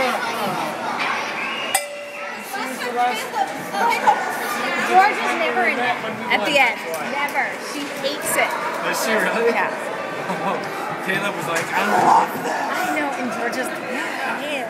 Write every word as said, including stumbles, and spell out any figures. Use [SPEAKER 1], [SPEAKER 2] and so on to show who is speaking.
[SPEAKER 1] George is never in it at the end. Never. She hates it.
[SPEAKER 2] Does she really?
[SPEAKER 1] Yeah.
[SPEAKER 2] Caleb was like, I love that.
[SPEAKER 1] I know, and George is like, yeah,